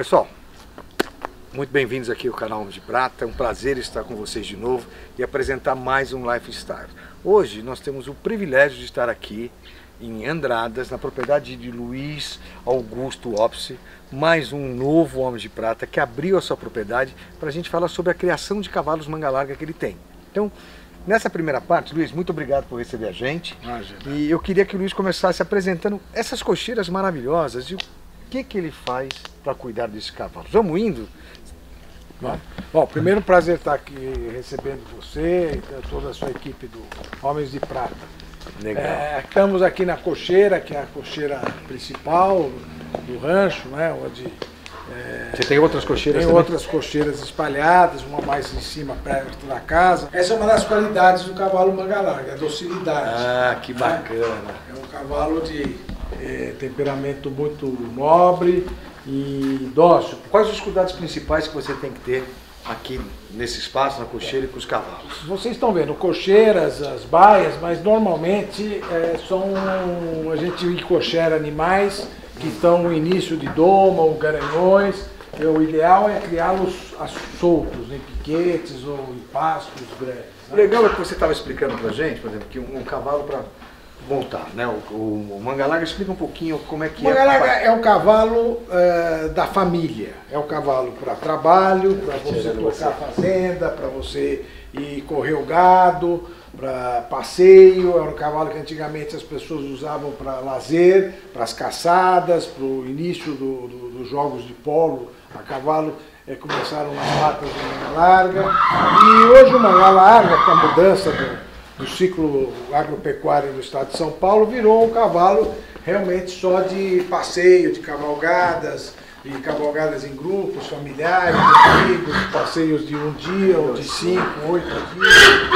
Pessoal, muito bem-vindos aqui ao canal Homens de Prata. É um prazer estar com vocês de novo e apresentar mais um Lifestyle. Hoje nós temos o privilégio de estar aqui em Andradas, na propriedade de Luiz Augusto Opsi, mais um novo Homem de Prata que abriu a sua propriedade para a gente falar sobre a criação de cavalos manga larga que ele tem. Então, nessa primeira parte, Luiz, muito obrigado por receber a gente. E eu queria que o Luiz começasse apresentando essas cocheiras maravilhosas e o que ele faz para cuidar desses cavalos. Vamos indo? Bom, primeiro prazer estar aqui recebendo você e toda a sua equipe do Homens de Prata. Legal. Estamos aqui na cocheira, que é a cocheira principal do rancho, né, onde Você tem outras cocheiras tem também? outras cocheiras espalhadas, uma mais em cima, perto da casa. Essa é uma das qualidades do cavalo manga larga, a docilidade. Ah, que bacana. É um cavalo de temperamento muito nobre e dócil. Quais os cuidados principais que você tem que ter aqui nesse espaço, na cocheira e com os cavalos? Vocês estão vendo cocheiras, as baias, mas normalmente a gente encocheira animais que estão no início de doma ou garanhões. O ideal é criá-los soltos, em piquetes ou em pastos grandes. O legal é que você estava explicando pra gente, por exemplo, que um cavalo para montar, né? O manga larga, explica um pouquinho como é que O manga larga é um cavalo da família, é um cavalo para trabalho, para você tocar a fazenda, para você ir correr o gado, para passeio. Era um cavalo que antigamente as pessoas usavam para lazer, para as caçadas, para o início dos jogos de polo a cavalo. Começaram nas matas do manga larga, e hoje o manga larga, com a mudança do ciclo agropecuário no estado de São Paulo, virou um cavalo realmente só de passeio, de cavalgadas, e cavalgadas em grupos, familiares, amigos, passeios de um dia ou de 5, 8 dias.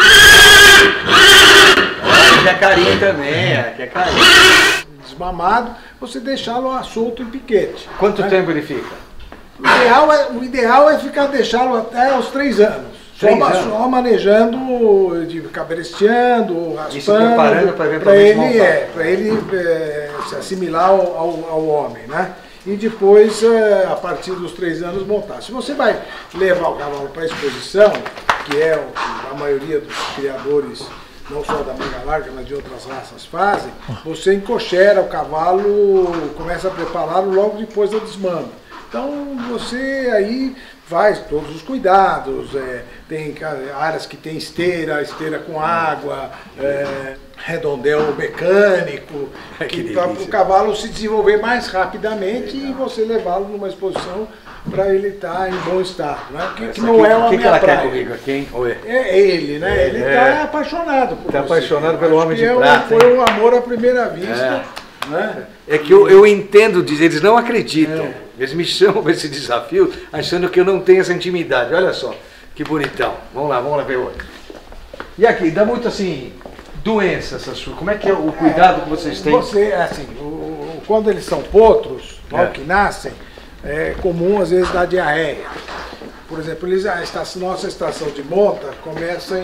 Quer carinho também, quer carinho. Desmamado, você deixá-lo solto em piquete. Quanto tempo ele fica? O ideal é deixá-lo até os 3 anos. Só manejando, cabresteando, raspando, e se preparando para ele se assimilar ao homem, né? E depois, a partir dos 3 anos, montar. Se você vai levar o cavalo para a exposição, que é o que a maioria dos criadores, não só da manga larga, mas de outras raças fazem, você encochera o cavalo, começa a prepará-lo logo depois da desmama. Então você aí faz todos os cuidados, tem áreas que tem esteira com água, redondel mecânico, para o cavalo se desenvolver mais rapidamente e você levá-lo numa exposição para ele estar em bom estado, né? Que não é uma minha ela praia. Quer comigo aqui? É ele, né? Ele está apaixonado por você. Está apaixonado pelo Homem de Prata. Foi um amor à primeira vista. Né? É que eu entendo dizer, eles não acreditam. Eles me chamam para esse desafio achando que eu não tenho essa intimidade. Olha só, que bonitão. Vamos lá ver outro. E aqui, dá muito assim, doença essas suas. Como é que é o cuidado que vocês têm? Quando eles são potros, que nascem, é comum às vezes dar diarreia. Por exemplo, nossa estação de monta começa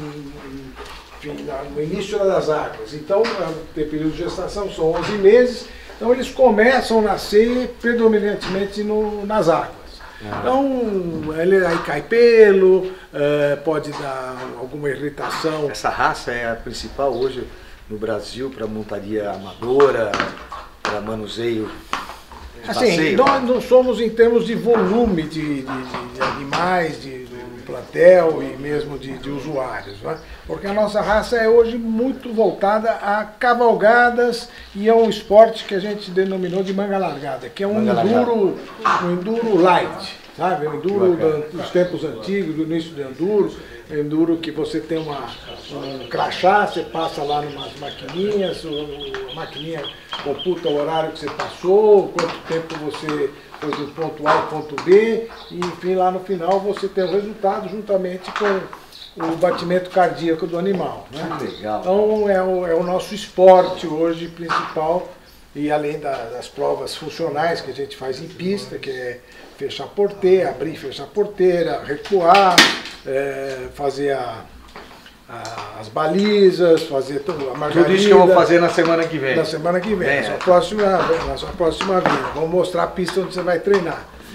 no início das águas. Então, o período de gestação são 11 meses. Então eles começam a nascer predominantemente nas águas. Então aí cai pelo, pode dar alguma irritação. Essa raça é a principal hoje no Brasil para montaria amadora, para manuseio de passeio. Nós não somos em termos de volume de animais, de plantel e mesmo de usuários, né? Porque a nossa raça é hoje muito voltada a cavalgadas e a um esporte que a gente denominou de manga largada, que é um enduro light, sabe? Um enduro dos tempos antigos, do início do enduro que você tem um crachá, você passa lá numas maquininhas, a maquininha computa o horário que você passou, quanto tempo você foi do ponto A ao ponto B, e enfim, lá no final você tem o resultado juntamente com o batimento cardíaco do animal, né? Legal. Então é o nosso esporte hoje principal, e além das provas funcionais que a gente faz em pista, que é fechar a porteira, abrir e fechar a porteira, recuar, fazer as balizas, fazer a margarida. Tudo isso que eu vou fazer na semana que vem. Na semana que vem, na sua próxima vinda. Vamos mostrar a pista onde você vai treinar.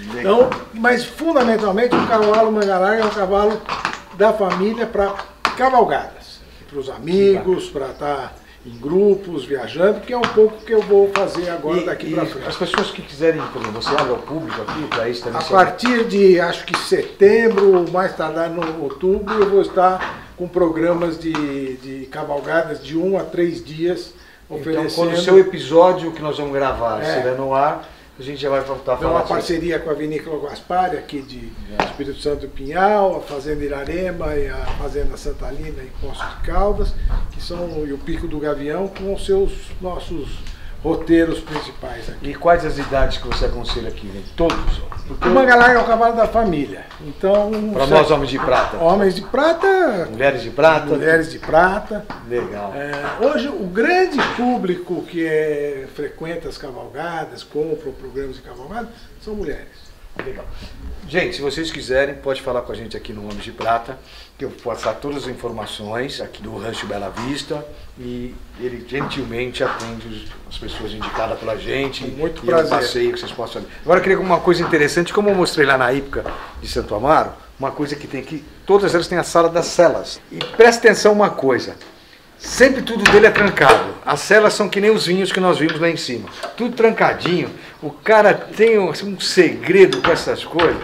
Então, mas fundamentalmente o cavalo manga larga é um cavalo da família para cavalgadas, para os amigos, para estar em grupos, viajando, que é um pouco que eu vou fazer agora daqui para frente. As pessoas que quiserem, por exemplo, você abre ao público aqui para isso também? A partir de, acho que setembro, mais tardar no outubro, eu vou estar com programas de cavalgadas de 1 a 3 dias, oferecendo... Então, quando o seu episódio que nós vamos gravar estiver no ar, a gente já vai voltar a falar. Uma parceria com a Vinícola Gaspari, aqui de Espírito Santo do Pinhal, a Fazenda Irarema e a Fazenda Santa Lina em Poços de Caldas, que são e o Pico do Gavião, com os nossos roteiros principais aqui. E quais as idades que você aconselha aqui, né? Todos? O manga larga é o cavalo da família. Então, para nós, homens de prata. Homens de prata. Mulheres de prata. Mulheres de prata. Legal. Hoje, o grande público que frequenta as cavalgadas, compra programas de cavalgada, são mulheres. Legal. Gente, se vocês quiserem, pode falar com a gente aqui no Homens de Prata, que eu vou passar todas as informações aqui do Rancho Bela Vista, e ele gentilmente atende as pessoas indicadas pela gente. Muito prazer. Um passeio que vocês possam fazer. Agora eu queria uma coisa interessante, como eu mostrei lá na Ípica de Santo Amaro, uma coisa que tem aqui, todas elas têm a sala das celas. E presta atenção uma coisa, sempre tudo dele é trancado. As celas são que nem os vinhos que nós vimos lá em cima. Tudo trancadinho. O cara tem um segredo com essas coisas.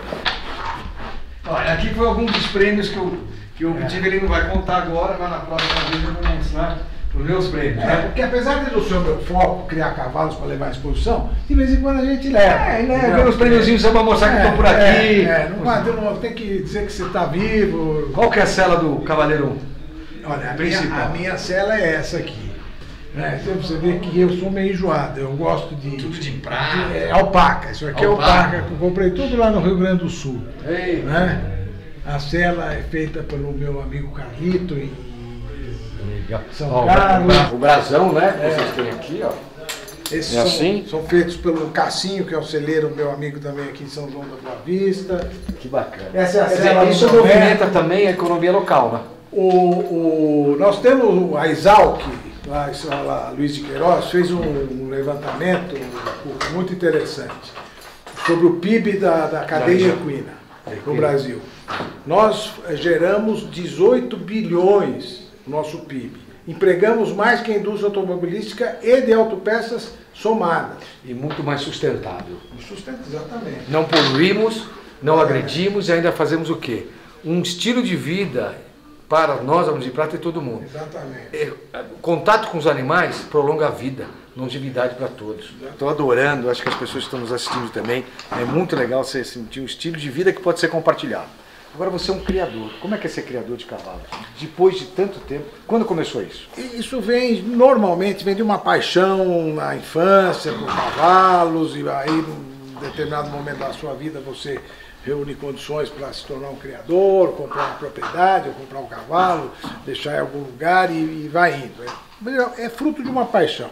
Olha, aqui foi alguns dos prêmios que eu tive, ele não vai contar agora, mas na próxima vez eu vou mostrar os meus prêmios. Né? Porque apesar de não ser o meu foco, criar cavalos para levar à exposição, de vez em quando a gente leva. Leva uns prêmiozinhos só para mostrar que estão por aqui. Não tem que dizer que você está vivo. Qual que é a cela do Cavaleiro 1? Olha, a minha cela é essa aqui. Então você vê que eu sou meio enjoado, eu gosto de... Tudo de prata. Alpaca, isso aqui é alpaca, que eu comprei tudo lá no Rio Grande do Sul. Né? A cela é feita pelo meu amigo Carlito em São Carlos. O brasão, né? Que vocês têm aqui, ó. Esses são feitos pelo Cassinho, que é o celeiro, meu amigo também aqui em São João da Boa Vista. Que bacana. Essa é a cela. Isso movimenta também a economia local, né? Nós temos a Exalc, lá Luiz de Queiroz, fez um levantamento muito interessante sobre o PIB da cadeia equina no Brasil. Nós geramos 18 bilhões no nosso PIB. Empregamos mais que a indústria automobilística e de autopeças somadas. E muito mais sustentável. Exatamente. Não poluímos, não agredimos e ainda fazemos o quê? Um estilo de vida para nós, Homens de Prata, e todo mundo. Exatamente. Contato com os animais prolonga a vida, longevidade para todos. Estou adorando, acho que as pessoas que estão nos assistindo também. É muito legal você sentir um estilo de vida que pode ser compartilhado. Agora você é um criador. Como é que é ser criador de cavalos? Depois de tanto tempo, quando começou isso? Isso normalmente vem de uma paixão na infância por cavalos, e aí, em determinado momento da sua vida, você reúne condições para se tornar um criador, comprar uma propriedade, ou comprar um cavalo, deixar em algum lugar e vai indo. É fruto de uma paixão.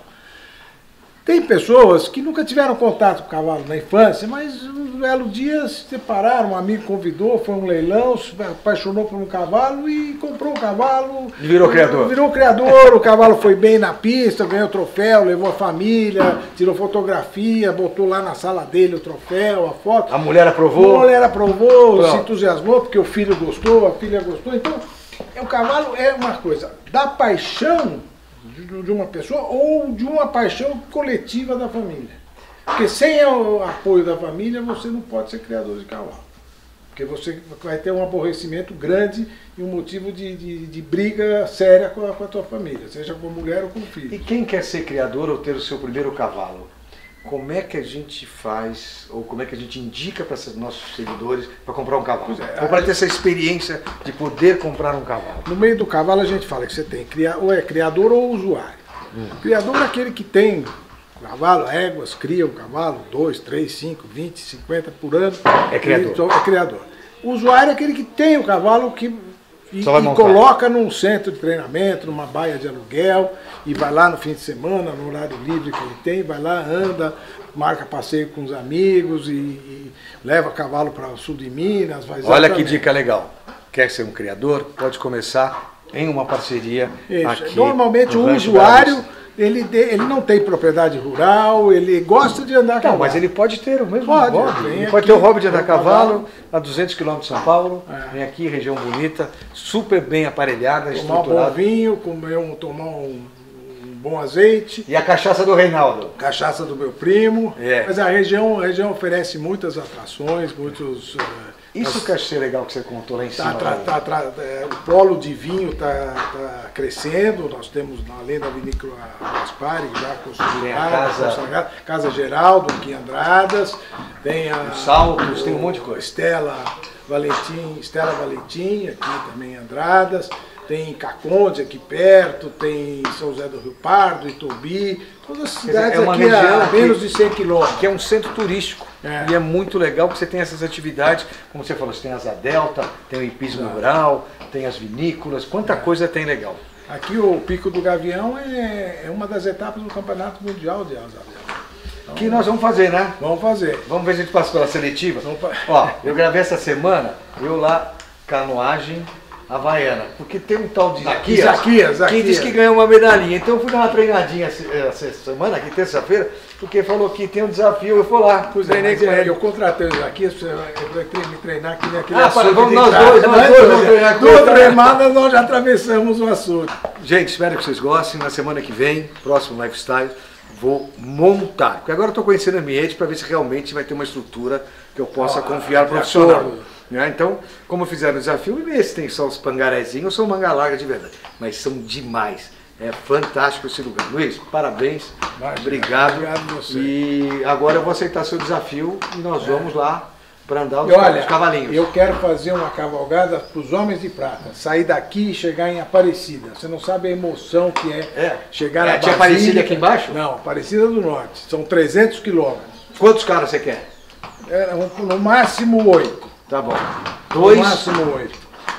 Tem pessoas que nunca tiveram contato com o cavalo na infância, mas um belo dia se separaram, um amigo convidou, foi um leilão, se apaixonou por um cavalo e comprou um cavalo. E virou criador. Virou criador, o cavalo foi bem na pista, ganhou troféu, levou a família, tirou fotografia, botou lá na sala dele o troféu, a foto. A mulher aprovou? A mulher aprovou, se entusiasmou, porque o filho gostou, a filha gostou. Então, o cavalo é uma coisa da paixão de uma pessoa ou de uma paixão coletiva da família. Porque sem o apoio da família você não pode ser criador de cavalo. Porque você vai ter um aborrecimento grande e um motivo de briga séria com a tua família, seja com a mulher ou com o filho. E quem quer ser criador ou ter o seu primeiro cavalo? Como é que a gente faz, ou como é que a gente indica para esses nossos seguidores para comprar um cavalo? Ou para ter essa experiência de poder comprar um cavalo? No meio do cavalo a gente fala que você tem ou é criador ou usuário. Criador é aquele que tem cavalo, éguas, cria um cavalo, 2, 3, 5, 20, 50 por ano. É criador. É criador. O usuário é aquele que tem o cavalo e coloca num centro de treinamento, numa baia de aluguel, e vai lá no fim de semana, no horário livre que ele tem, vai lá, anda, marca passeio com os amigos e leva cavalo para o sul de Minas. Olha que dica legal. Quer ser um criador? Pode começar em uma parceria aqui. Normalmente o usuário, ele não tem propriedade rural, ele gosta de andar a cavalo. Mas ele pode ter o mesmo hobby. Ele pode ter o hobby de andar a cavalo a 200 km de São Paulo, vem aqui, região bonita, super bem aparelhada, estruturada. Tomar um bom vinho, tomar um bom azeite. E a cachaça do Reinaldo? Cachaça do meu primo. Mas a região oferece muitas atrações, muitos... Isso que eu achei legal que você contou lá em cima. O polo de vinho está crescendo, nós temos, além da vinícola Gaspari, já construída, Casa Geraldo, aqui em Andradas, tem os Saltos, tem um monte de coisa. Stella Valentim, aqui também em Andradas, tem Caconde aqui perto, tem São José do Rio Pardo, Itobi, todas as cidades aqui a menos de 100 quilômetros. Que é um centro turístico. E é muito legal porque você tem essas atividades, como você falou, você tem a Asa Delta, tem o hipismo rural, tem as vinícolas, quanta coisa tem legal. Aqui o Pico do Gavião é uma das etapas do Campeonato Mundial de Asa Delta. Então, que nós vamos fazer, né? Vamos fazer. Vamos ver se a gente passa pela seletiva. Ó, eu gravei essa semana, eu lá, canoagem havaiana, porque tem um tal de Zaquias, que disse que ganhou uma medalhinha. Então eu fui dar uma treinadinha essa semana, aqui terça-feira, porque falou que tem um desafio, eu fui lá, treinei com ele. Eu contratei o Zaquias para me treinar aqui naquele vamos nós dois vamos treinar com ele. Duas remadas nós já atravessamos o açude. Gente, espero que vocês gostem. Na semana que vem, próximo Lifestyle, vou montar. Porque agora eu estou conhecendo o ambiente para ver se realmente vai ter uma estrutura que eu possa confiar profissional. Então, como fizeram o desafio, esse tem só os pangarezinhos, ou são manga larga de verdade. Mas são demais. É fantástico esse lugar. Luiz, parabéns. Obrigado. Obrigado a você. E agora eu vou aceitar seu desafio e nós vamos lá para andar os cavalinhos. Eu quero fazer uma cavalgada para os Homens de Prata. Sair daqui e chegar em Aparecida. Você não sabe a emoção que chegar na Basílica. Tinha Aparecida aqui embaixo? Não, Aparecida do Norte. São 300 quilômetros. Quantos caras você quer? No máximo 8. Tá bom. No máximo 8.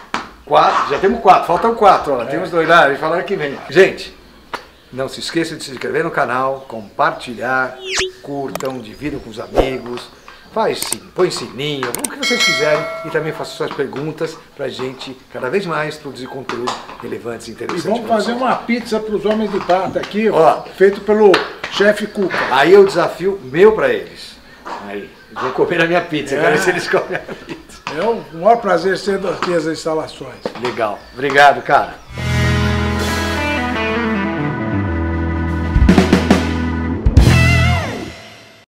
4, já temos 4, faltam 4, ó. Temos 2 lá, eles falaram que vem. Gente, não se esqueça de se inscrever no canal, compartilhar, curtam, dividam com os amigos, põe sininho, o que vocês quiserem e também façam suas perguntas pra gente cada vez mais produzir conteúdo relevante e interessante. E vamos fazer uma pizza para os Homens de Prata aqui, feito pelo chefe Cuca. Aí é o desafio meu pra eles. Aí, vou comer a minha pizza, quero ver se eles comem a pizza. É o maior prazer sendo aqui as instalações. Legal. Obrigado, cara.